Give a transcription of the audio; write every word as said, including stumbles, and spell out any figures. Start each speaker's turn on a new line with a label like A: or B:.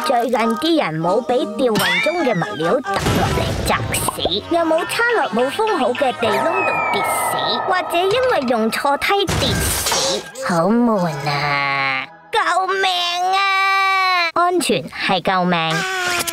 A: 最近啲人冇俾吊運中嘅物料揼落嚟砸死，又冇叉落冇封好嘅地窿度跌死，或者因為用錯梯跌死，好悶啊！救命啊！安全係救命。